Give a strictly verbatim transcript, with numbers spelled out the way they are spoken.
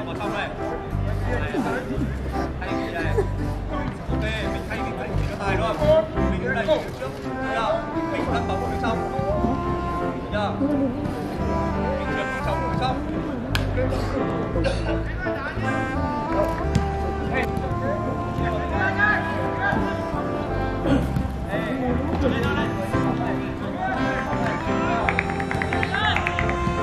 vào trong này. Này, thay vị này. Ok, mình thay vị đánh cho tài đúng không? Mình đẩy về trước. Thấy chưa? Mình đang bóng ở phía trong. Thấy chưa? Mình được phía trong ở phía trong.